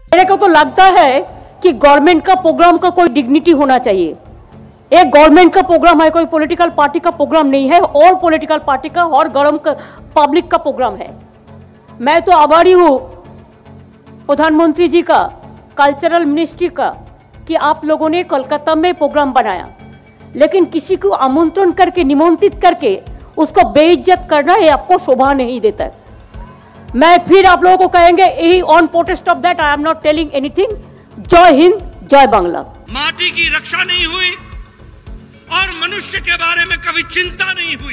मेरे को तो लगता है कि गवर्नमेंट का प्रोग्राम का कोई डिग्निटी होना चाहिए। एक गवर्नमेंट का प्रोग्राम है, कोई पॉलिटिकल पार्टी का प्रोग्राम नहीं है। ऑल पॉलिटिकल पार्टी का और पब्लिक का प्रोग्राम है। मैं तो आभारी हूँ प्रधानमंत्री जी का, कल्चरल मिनिस्ट्री का, कि आप लोगों ने कोलकाता में प्रोग्राम बनाया, लेकिन किसी को आमंत्रण करके, निमंत्रित करके उसको बेइज्जत करना ये आपको शोभा नहीं देता है। मैं फिर आप लोगों को कहेंगे, यही on protest of that I am not telling anything. जय हिंद, जय बांग्ला। माटी की रक्षा नहीं हुई और मनुष्य के बारे में कभी चिंता नहीं हुई,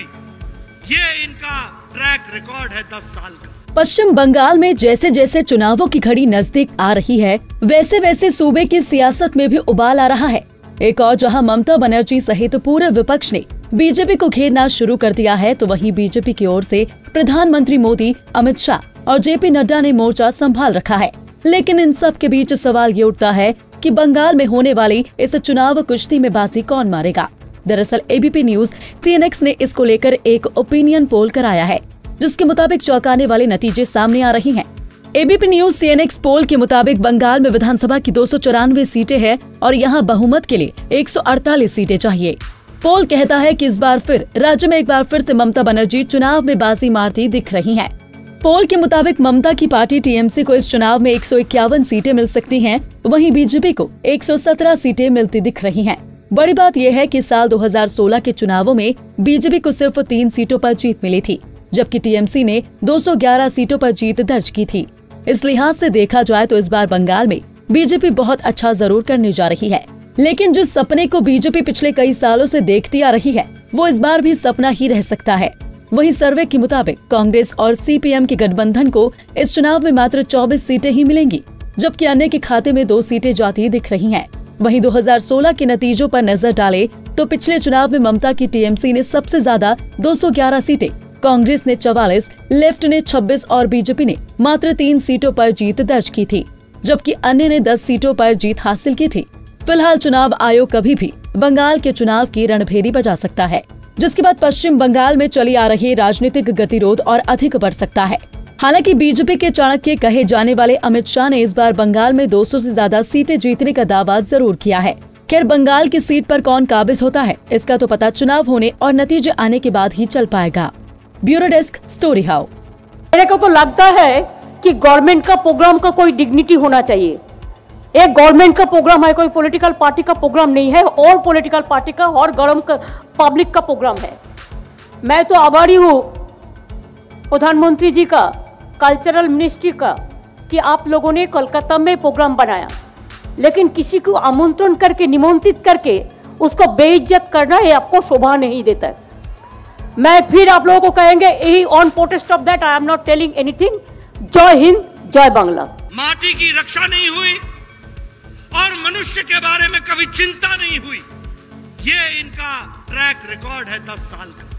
ये इनका ट्रैक रिकॉर्ड है 10 साल का। पश्चिम बंगाल में जैसे जैसे चुनावों की घड़ी नजदीक आ रही है, वैसे वैसे सूबे की सियासत में भी उबाल आ रहा है। एक और जहां ममता बनर्जी सहित पूरे विपक्ष ने बीजेपी को घेरना शुरू कर दिया है, तो वहीं बीजेपी की ओर से प्रधानमंत्री मोदी, अमित शाह और जेपी नड्डा ने मोर्चा संभाल रखा है। लेकिन इन सब के बीच सवाल ये उठता है कि बंगाल में होने वाली इस चुनाव कुश्ती में बाजी कौन मारेगा। दरअसल एबीपी न्यूज सीएनएक्स ने इसको लेकर एक ओपिनियन पोल कराया है, जिसके मुताबिक चौंकाने वाले नतीजे सामने आ रही हैं। एबीपी न्यूज सीएनएक्स पोल के मुताबिक बंगाल में विधानसभा की 294 सीटें हैं और यहां बहुमत के लिए 148 सीटें चाहिए। पोल कहता है कि इस बार फिर राज्य में एक बार फिर से ममता बनर्जी चुनाव में बाजी मारती दिख रही हैं। पोल के मुताबिक ममता की पार्टी टीएमसी को इस चुनाव में 151 सीटें मिल सकती हैं, वहीं बीजेपी को 117 सीटें मिलती दिख रही हैं। बड़ी बात यह है कि साल 2016 के चुनावों में बीजेपी को सिर्फ 3 सीटों पर जीत मिली थी, जबकि टीएमसी ने 211 सीटों पर जीत दर्ज की थी। इस लिहाज से देखा जाए तो इस बार बंगाल में बीजेपी बहुत अच्छा जरूर करने जा रही है। लेकिन जिस सपने को बीजेपी पिछले कई सालों से देखती आ रही है, वो इस बार भी सपना ही रह सकता है। वहीं सर्वे के मुताबिक कांग्रेस और सीपीएम के गठबंधन को इस चुनाव में मात्र 24 सीटें ही मिलेंगी, जबकि अन्य के खाते में 2 सीटें जाती दिख रही हैं। वहीं 2016 के नतीजों पर नजर डाले तो पिछले चुनाव में ममता की टीएमसी ने सबसे ज्यादा 211 सीटें, कांग्रेस ने 44, लेफ्ट ने 26 और बीजेपी ने मात्र 3 सीटों पर जीत दर्ज की थी, जबकि अन्य ने 10 सीटों पर जीत हासिल की थी। फिलहाल चुनाव आयोग कभी भी बंगाल के चुनाव की रणभेरी बजा सकता है, जिसके बाद पश्चिम बंगाल में चली आ रही राजनीतिक गतिरोध और अधिक बढ़ सकता है। हालांकि बीजेपी के चाणक्य कहे जाने वाले अमित शाह ने इस बार बंगाल में 200 से ज्यादा सीटें जीतने का दावा जरूर किया है। खैर, बंगाल की सीट पर कौन काबिज होता है, इसका तो पता चुनाव होने और नतीजे आने के बाद ही चल पाएगा। Bureau desk, story how. मेरे को तो लगता है कि गवर्नमेंट का प्रोग्राम का कोई डिग्निटी होना चाहिए। एक गवर्नमेंट का प्रोग्राम है, कोई पॉलिटिकल पार्टी का प्रोग्राम नहीं है। ऑल पॉलिटिकल पार्टी का और पब्लिक का प्रोग्राम है। मैं तो आभारी हूँ प्रधानमंत्री जी का, कल्चरल मिनिस्ट्री का, कि आप लोगों ने कोलकाता में प्रोग्राम बनाया, लेकिन किसी को आमंत्रण करके, निमंत्रित करके उसको बेइज्जत करना ये आपको शोभा नहीं देता है। मैं फिर आप लोगों को कहेंगे, यही on protest of that I am not telling anything. जय हिंद, जय बांग्ला। माटी की रक्षा नहीं हुई और मनुष्य के बारे में कभी चिंता नहीं हुई, ये इनका ट्रैक रिकॉर्ड है 10 साल का।